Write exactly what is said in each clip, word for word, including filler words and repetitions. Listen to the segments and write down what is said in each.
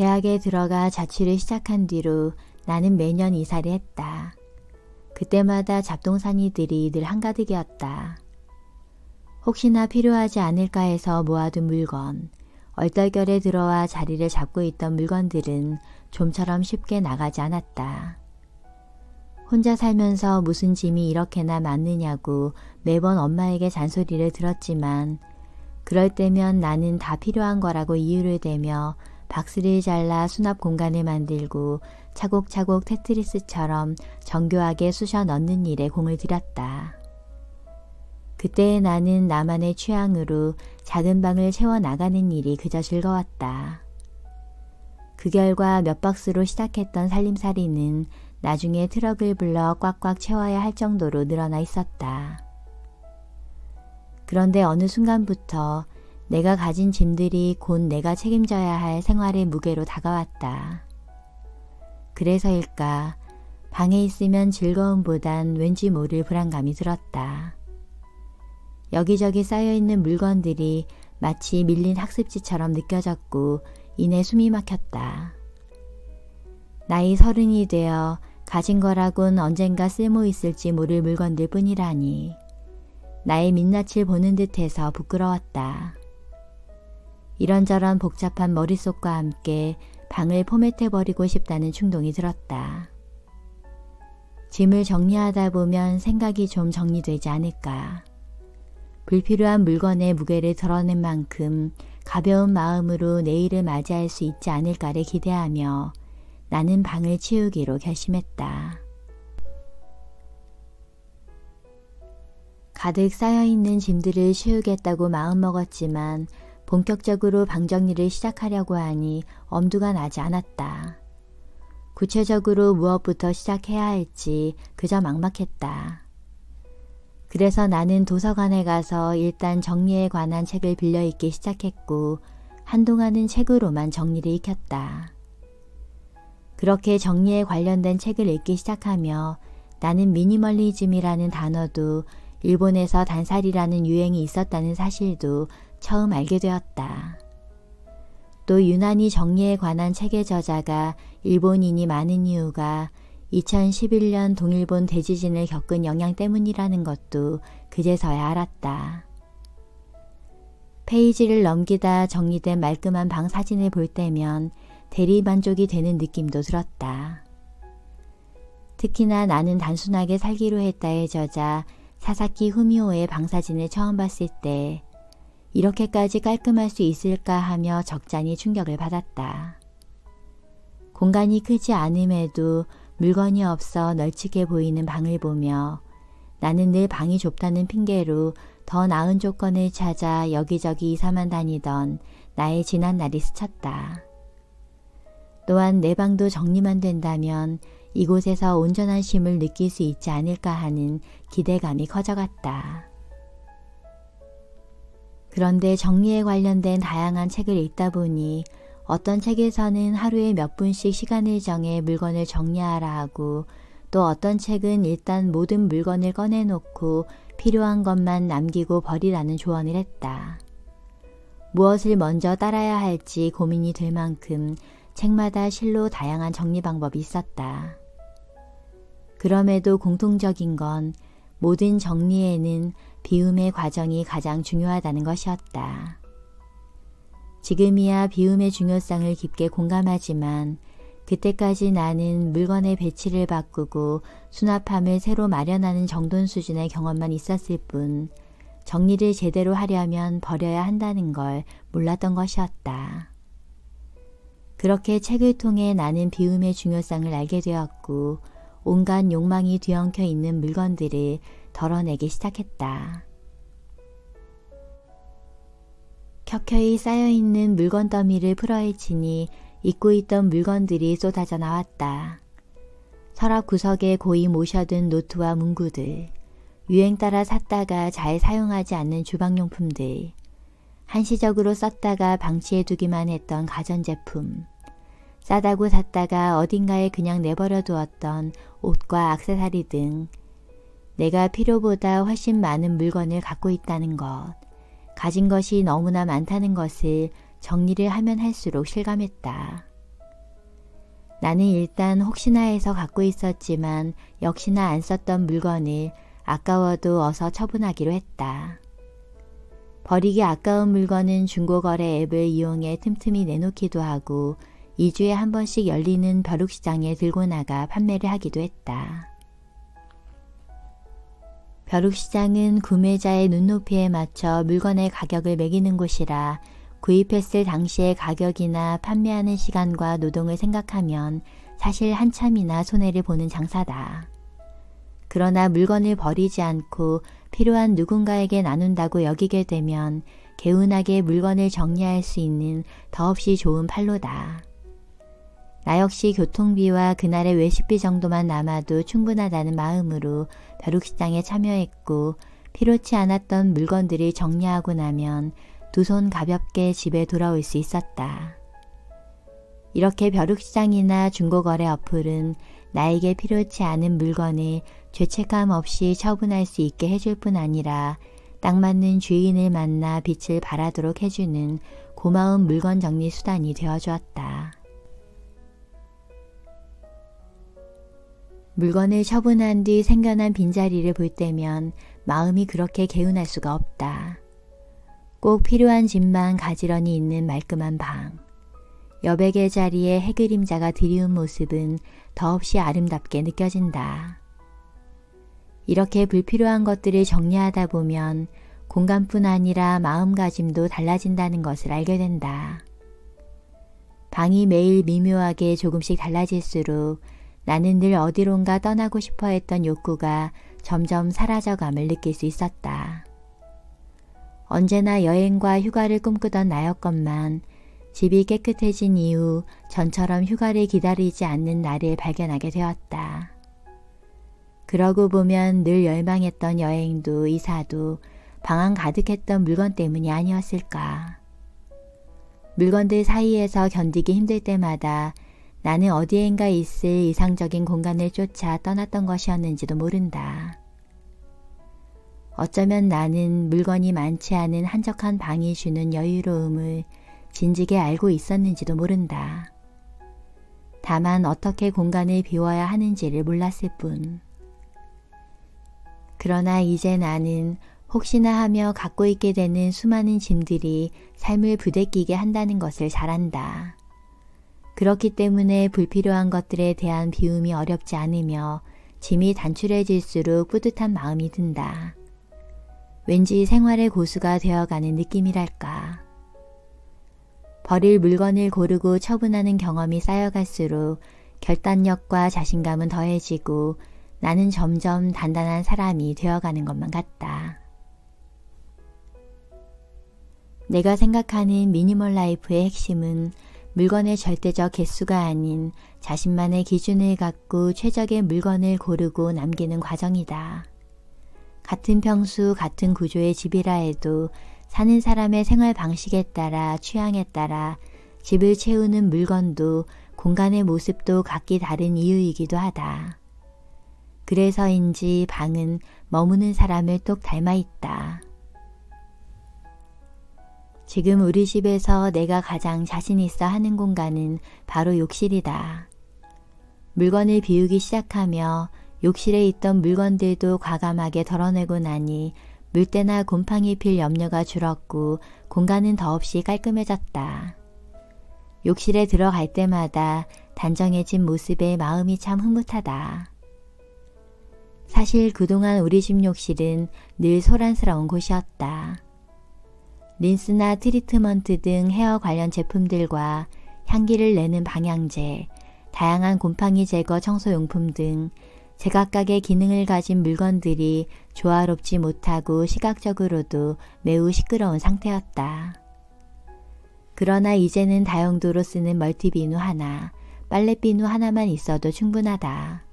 대학에 들어가 자취를 시작한 뒤로 나는 매년 이사를 했다. 그때마다 잡동사니들이 늘 한가득이었다. 혹시나 필요하지 않을까 해서 모아둔 물건, 얼떨결에 들어와 자리를 잡고 있던 물건들은 좀처럼 쉽게 나가지 않았다. 혼자 살면서 무슨 짐이 이렇게나 많느냐고 매번 엄마에게 잔소리를 들었지만 그럴 때면 나는 다 필요한 거라고 이유를 대며 박스를 잘라 수납 공간을 만들고 차곡차곡 테트리스처럼 정교하게 쑤셔 넣는 일에 공을 들였다. 그때의 나는 나만의 취향으로 작은 방을 채워나가는 일이 그저 즐거웠다. 그 결과 몇 박스로 시작했던 살림살이는 나중에 트럭을 불러 꽉꽉 채워야 할 정도로 늘어나 있었다. 그런데 어느 순간부터 내가 가진 짐들이 곧 내가 책임져야 할 생활의 무게로 다가왔다. 그래서일까 방에 있으면 즐거움보단 왠지 모를 불안감이 들었다. 여기저기 쌓여있는 물건들이 마치 밀린 학습지처럼 느껴졌고 이내 숨이 막혔다. 나이 서른이 되어 가진 거라곤 언젠가 쓸모 있을지 모를 물건들 뿐이라니 나의 민낯을 보는 듯해서 부끄러웠다. 이런저런 복잡한 머릿속과 함께 방을 포맷해버리고 싶다는 충동이 들었다. 짐을 정리하다 보면 생각이 좀 정리되지 않을까. 불필요한 물건의 무게를 덜어낸 만큼 가벼운 마음으로 내일을 맞이할 수 있지 않을까를 기대하며 나는 방을 치우기로 결심했다. 가득 쌓여있는 짐들을 치우겠다고 마음먹었지만 본격적으로 방 정리를 시작하려고 하니 엄두가 나지 않았다. 구체적으로 무엇부터 시작해야 할지 그저 막막했다. 그래서 나는 도서관에 가서 일단 정리에 관한 책을 빌려 읽기 시작했고 한동안은 책으로만 정리를 익혔다. 그렇게 정리에 관련된 책을 읽기 시작하며 나는 미니멀리즘이라는 단어도 일본에서 단살이라는 유행이 있었다는 사실도 처음 알게 되었다. 또 유난히 정리에 관한 책의 저자가 일본인이 많은 이유가 이천십일 년 동일본 대지진을 겪은 영향 때문이라는 것도 그제서야 알았다. 페이지를 넘기다 정리된 말끔한 방 사진을 볼 때면 대리만족이 되는 느낌도 들었다. 특히나 나는 단순하게 살기로 했다의 저자 사사키 후미오의 방사진을 처음 봤을 때 이렇게까지 깔끔할 수 있을까 하며 적잖이 충격을 받았다. 공간이 크지 않음에도 물건이 없어 널찍해 보이는 방을 보며 나는 늘 방이 좁다는 핑계로 더 나은 조건을 찾아 여기저기 이사만 다니던 나의 지난 날이 스쳤다. 또한 내 방도 정리만 된다면 이곳에서 온전한 쉼을 느낄 수 있지 않을까 하는 기대감이 커져갔다. 그런데 정리에 관련된 다양한 책을 읽다 보니 어떤 책에서는 하루에 몇 분씩 시간을 정해 물건을 정리하라 하고 또 어떤 책은 일단 모든 물건을 꺼내놓고 필요한 것만 남기고 버리라는 조언을 했다. 무엇을 먼저 따라야 할지 고민이 될 만큼 책마다 실로 다양한 정리 방법이 있었다. 그럼에도 공통적인 건 모든 정리에는 비움의 과정이 가장 중요하다는 것이었다. 지금이야 비움의 중요성을 깊게 공감하지만 그때까지 나는 물건의 배치를 바꾸고 수납함을 새로 마련하는 정돈 수준의 경험만 있었을 뿐 정리를 제대로 하려면 버려야 한다는 걸 몰랐던 것이었다. 그렇게 책을 통해 나는 비움의 중요성을 알게 되었고 온갖 욕망이 뒤엉켜 있는 물건들을 덜어내기 시작했다. 켜켜이 쌓여있는 물건 더미를 풀어헤치니 잊고 있던 물건들이 쏟아져 나왔다. 서랍 구석에 고이 모셔둔 노트와 문구들, 유행 따라 샀다가 잘 사용하지 않는 주방용품들, 한시적으로 썼다가 방치해두기만 했던 가전제품, 싸다고 샀다가 어딘가에 그냥 내버려 두었던 옷과 액세서리 등 내가 필요보다 훨씬 많은 물건을 갖고 있다는 것, 가진 것이 너무나 많다는 것을 정리를 하면 할수록 실감했다. 나는 일단 혹시나 해서 갖고 있었지만 역시나 안 썼던 물건을 아까워도 어서 처분하기로 했다. 버리기 아까운 물건은 중고거래 앱을 이용해 틈틈이 내놓기도 하고 이 주에 한 번씩 열리는 벼룩시장에 들고 나가 판매를 하기도 했다. 벼룩시장은 구매자의 눈높이에 맞춰 물건의 가격을 매기는 곳이라 구입했을 당시의 가격이나 판매하는 시간과 노동을 생각하면 사실 한참이나 손해를 보는 장사다. 그러나 물건을 버리지 않고 필요한 누군가에게 나눈다고 여기게 되면 개운하게 물건을 정리할 수 있는 더없이 좋은 판로다. 나 역시 교통비와 그날의 외식비 정도만 남아도 충분하다는 마음으로 벼룩시장에 참여했고 필요치 않았던 물건들을 정리하고 나면 두 손 가볍게 집에 돌아올 수 있었다. 이렇게 벼룩시장이나 중고거래 어플은 나에게 필요치 않은 물건을 죄책감 없이 처분할 수 있게 해줄 뿐 아니라 딱 맞는 주인을 만나 빛을 발하도록 해주는 고마운 물건 정리 수단이 되어주었다. 물건을 처분한 뒤 생겨난 빈자리를 볼 때면 마음이 그렇게 개운할 수가 없다. 꼭 필요한 집만 가지런히 있는 말끔한 방. 여백의 자리에 해그림자가 드리운 모습은 더없이 아름답게 느껴진다. 이렇게 불필요한 것들을 정리하다 보면 공간뿐 아니라 마음가짐도 달라진다는 것을 알게 된다. 방이 매일 미묘하게 조금씩 달라질수록 나는 늘 어디론가 떠나고 싶어 했던 욕구가 점점 사라져감을 느낄 수 있었다. 언제나 여행과 휴가를 꿈꾸던 나였건만 집이 깨끗해진 이후 전처럼 휴가를 기다리지 않는 나를 발견하게 되었다. 그러고 보면 늘 열망했던 여행도 이사도 방안 가득했던 물건 때문이 아니었을까. 물건들 사이에서 견디기 힘들 때마다 나는 어디엔가 있을 이상적인 공간을 쫓아 떠났던 것이었는지도 모른다. 어쩌면 나는 물건이 많지 않은 한적한 방이 주는 여유로움을 진지게 알고 있었는지도 모른다. 다만 어떻게 공간을 비워야 하는지를 몰랐을 뿐. 그러나 이제 나는 혹시나 하며 갖고 있게 되는 수많은 짐들이 삶을 부대끼게 한다는 것을 잘 안다. 그렇기 때문에 불필요한 것들에 대한 비움이 어렵지 않으며 짐이 단출해질수록 뿌듯한 마음이 든다. 왠지 생활의 고수가 되어가는 느낌이랄까. 버릴 물건을 고르고 처분하는 경험이 쌓여갈수록 결단력과 자신감은 더해지고 나는 점점 단단한 사람이 되어가는 것만 같다. 내가 생각하는 미니멀 라이프의 핵심은 물건의 절대적 개수가 아닌 자신만의 기준을 갖고 최적의 물건을 고르고 남기는 과정이다. 같은 평수, 같은 구조의 집이라 해도 사는 사람의 생활 방식에 따라 취향에 따라 집을 채우는 물건도 공간의 모습도 각기 다른 이유이기도 하다. 그래서인지 방은 머무는 사람을 똑 닮아 있다. 지금 우리 집에서 내가 가장 자신 있어 하는 공간은 바로 욕실이다. 물건을 비우기 시작하며 욕실에 있던 물건들도 과감하게 덜어내고 나니 물때나 곰팡이 필 염려가 줄었고 공간은 더없이 깔끔해졌다. 욕실에 들어갈 때마다 단정해진 모습에 마음이 참 흐뭇하다. 사실 그동안 우리 집 욕실은 늘 소란스러운 곳이었다. 린스나 트리트먼트 등 헤어 관련 제품들과 향기를 내는 방향제, 다양한 곰팡이 제거 청소용품 등 제각각의 기능을 가진 물건들이 조화롭지 못하고 시각적으로도 매우 시끄러운 상태였다. 그러나 이제는 다용도로 쓰는 멀티비누 하나, 빨래비누 하나만 있어도 충분하다.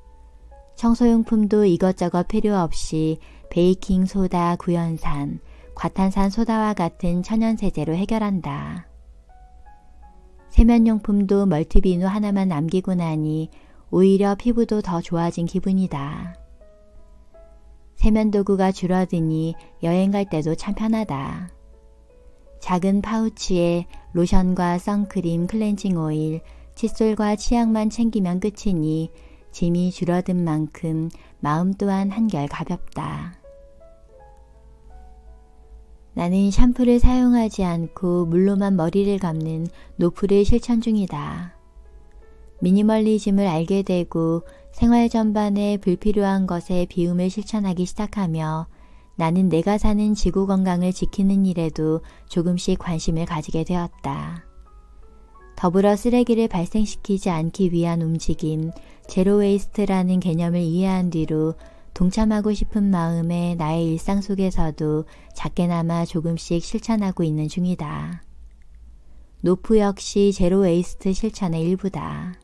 청소용품도 이것저것 필요 없이 베이킹소다, 구연산, 과탄산소다와 같은 천연세제로 해결한다. 세면용품도 멀티비누 하나만 남기고 나니 오히려 피부도 더 좋아진 기분이다. 세면도구가 줄어드니 여행 갈 때도 참 편하다. 작은 파우치에 로션과 선크림, 클렌징 오일, 칫솔과 치약만 챙기면 끝이니 짐이 줄어든 만큼 마음 또한 한결 가볍다. 나는 샴푸를 사용하지 않고 물로만 머리를 감는 노프를 실천 중이다. 미니멀리즘을 알게 되고 생활 전반에 불필요한 것에 비움을 실천하기 시작하며 나는 내가 사는 지구 건강을 지키는 일에도 조금씩 관심을 가지게 되었다. 더불어 쓰레기를 발생시키지 않기 위한 움직임, 제로 웨이스트라는 개념을 이해한 뒤로 동참하고 싶은 마음에 나의 일상 속에서도 작게나마 조금씩 실천하고 있는 중이다. 노프 역시 제로 웨이스트 실천의 일부다.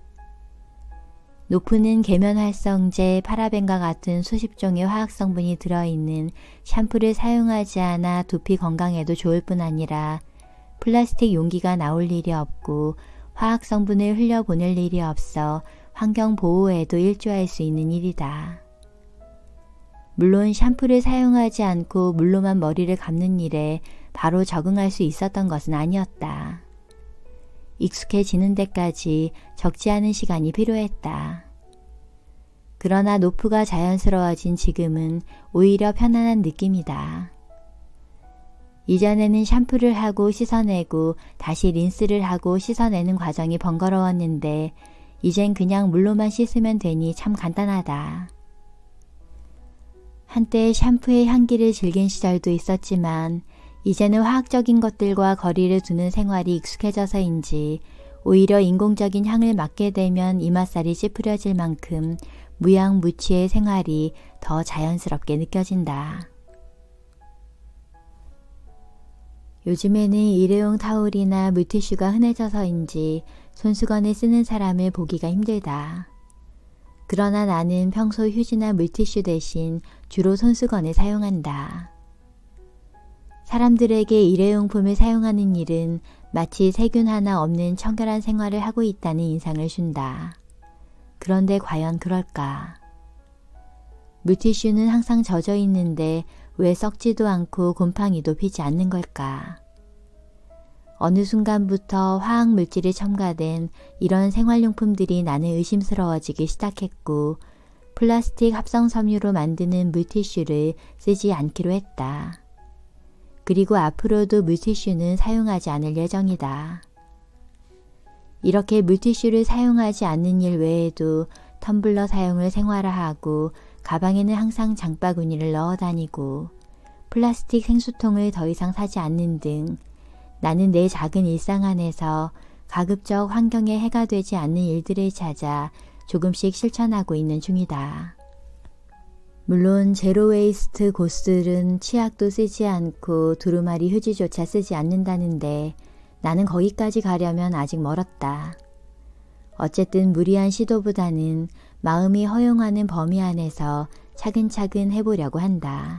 노프는 계면활성제, 파라벤과 같은 수십 종의 화학성분이 들어있는 샴푸를 사용하지 않아 두피 건강에도 좋을 뿐 아니라 플라스틱 용기가 나올 일이 없고 화학성분을 흘려보낼 일이 없어 환경보호에도 일조할 수 있는 일이다. 물론 샴푸를 사용하지 않고 물로만 머리를 감는 일에 바로 적응할 수 있었던 것은 아니었다. 익숙해지는 데까지 적지 않은 시간이 필요했다. 그러나 노프가 자연스러워진 지금은 오히려 편안한 느낌이다. 이전에는 샴푸를 하고 씻어내고 다시 린스를 하고 씻어내는 과정이 번거로웠는데 이젠 그냥 물로만 씻으면 되니 참 간단하다. 한때 샴푸의 향기를 즐긴 시절도 있었지만 이제는 화학적인 것들과 거리를 두는 생활이 익숙해져서인지 오히려 인공적인 향을 맡게 되면 이맛살이 찌푸려질 만큼 무양무취의 생활이 더 자연스럽게 느껴진다. 요즘에는 일회용 타올이나 물티슈가 흔해져서인지 손수건을 쓰는 사람을 보기가 힘들다. 그러나 나는 평소 휴지나 물티슈 대신 주로 손수건을 사용한다. 사람들에게 일회용품을 사용하는 일은 마치 세균 하나 없는 청결한 생활을 하고 있다는 인상을 준다. 그런데 과연 그럴까? 물티슈는 항상 젖어 있는데 왜 썩지도 않고 곰팡이도 피지 않는 걸까? 어느 순간부터 화학물질이 첨가된 이런 생활용품들이 나는 의심스러워지기 시작했고 플라스틱 합성 섬유로 만드는 물티슈를 쓰지 않기로 했다. 그리고 앞으로도 물티슈는 사용하지 않을 예정이다. 이렇게 물티슈를 사용하지 않는 일 외에도 텀블러 사용을 생활화하고 가방에는 항상 장바구니를 넣어 다니고 플라스틱 생수통을 더 이상 사지 않는 등 나는 내 작은 일상 안에서 가급적 환경에 해가 되지 않는 일들을 찾아 조금씩 실천하고 있는 중이다. 물론 제로웨이스트 고수들은 치약도 쓰지 않고 두루마리 휴지조차 쓰지 않는다는데 나는 거기까지 가려면 아직 멀었다. 어쨌든 무리한 시도보다는 마음이 허용하는 범위 안에서 차근차근 해보려고 한다.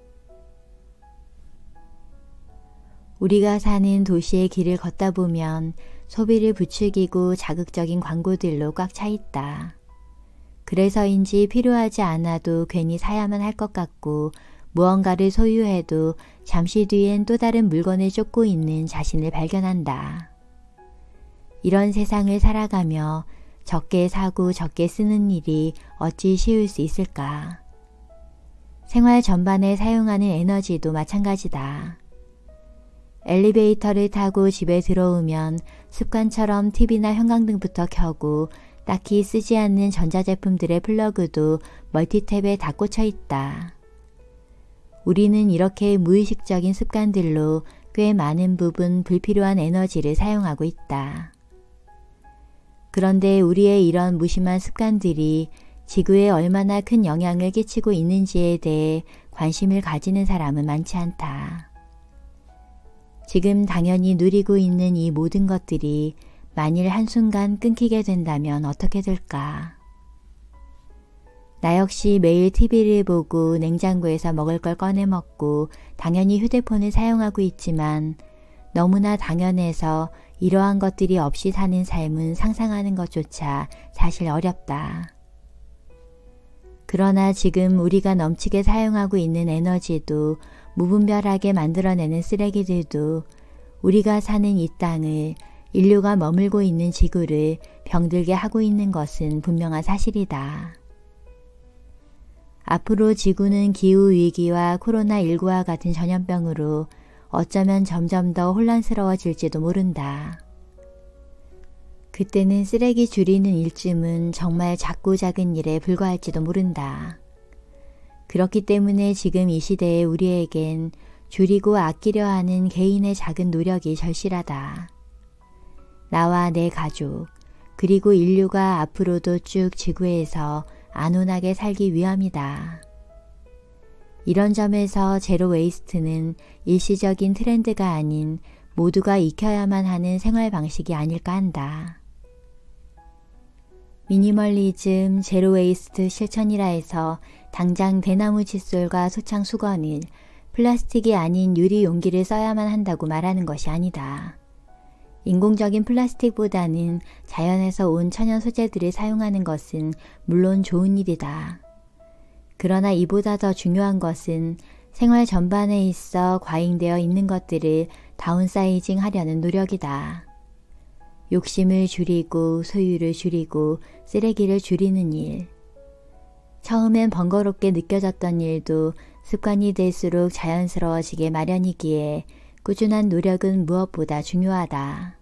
우리가 사는 도시의 길을 걷다 보면 소비를 부추기고 자극적인 광고들로 꽉 차 있다. 그래서인지 필요하지 않아도 괜히 사야만 할 것 같고 무언가를 소유해도 잠시 뒤엔 또 다른 물건을 쫓고 있는 자신을 발견한다. 이런 세상을 살아가며 적게 사고 적게 쓰는 일이 어찌 쉬울 수 있을까? 생활 전반에 사용하는 에너지도 마찬가지다. 엘리베이터를 타고 집에 들어오면 습관처럼 티비나 형광등부터 켜고 딱히 쓰지 않는 전자제품들의 플러그도 멀티탭에 다 꽂혀 있다. 우리는 이렇게 무의식적인 습관들로 꽤 많은 부분 불필요한 에너지를 사용하고 있다. 그런데 우리의 이런 무심한 습관들이 지구에 얼마나 큰 영향을 끼치고 있는지에 대해 관심을 가지는 사람은 많지 않다. 지금 당연히 누리고 있는 이 모든 것들이 만일 한순간 끊기게 된다면 어떻게 될까? 나 역시 매일 티비를 보고 냉장고에서 먹을 걸 꺼내 먹고 당연히 휴대폰을 사용하고 있지만 너무나 당연해서 이러한 것들이 없이 사는 삶은 상상하는 것조차 사실 어렵다. 그러나 지금 우리가 넘치게 사용하고 있는 에너지도 무분별하게 만들어내는 쓰레기들도 우리가 사는 이 땅을 인류가 머물고 있는 지구를 병들게 하고 있는 것은 분명한 사실이다. 앞으로 지구는 기후위기와 코로나십구와 같은 전염병으로 어쩌면 점점 더 혼란스러워질지도 모른다. 그때는 쓰레기 줄이는 일쯤은 정말 작고 작은 일에 불과할지도 모른다. 그렇기 때문에 지금 이 시대의 우리에겐 줄이고 아끼려 하는 개인의 작은 노력이 절실하다. 나와 내 가족, 그리고 인류가 앞으로도 쭉 지구에서 안온하게 살기 위함이다. 이런 점에서 제로 웨이스트는 일시적인 트렌드가 아닌 모두가 익혀야만 하는 생활 방식이 아닐까 한다. 미니멀리즘, 제로 웨이스트 실천이라 해서 당장 대나무 칫솔과 소창 수건을 플라스틱이 아닌 유리 용기를 써야만 한다고 말하는 것이 아니다. 인공적인 플라스틱보다는 자연에서 온 천연 소재들을 사용하는 것은 물론 좋은 일이다. 그러나 이보다 더 중요한 것은 생활 전반에 있어 과잉되어 있는 것들을 다운사이징 하려는 노력이다. 욕심을 줄이고 소유를 줄이고 쓰레기를 줄이는 일. 처음엔 번거롭게 느껴졌던 일도 습관이 될수록 자연스러워지게 마련이기에 꾸준한 노력은 무엇보다 중요하다.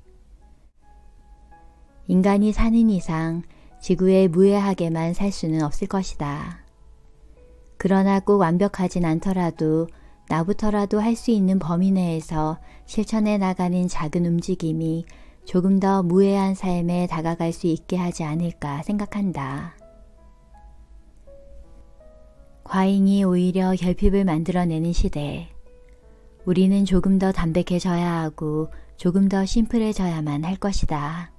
인간이 사는 이상 지구에 무해하게만 살 수는 없을 것이다. 그러나 꼭 완벽하진 않더라도 나부터라도 할 수 있는 범위 내에서 실천해 나가는 작은 움직임이 조금 더 무해한 삶에 다가갈 수 있게 하지 않을까 생각한다. 과잉이 오히려 결핍을 만들어내는 시대. 우리는 조금 더 담백해져야 하고 조금 더 심플해져야만 할 것이다.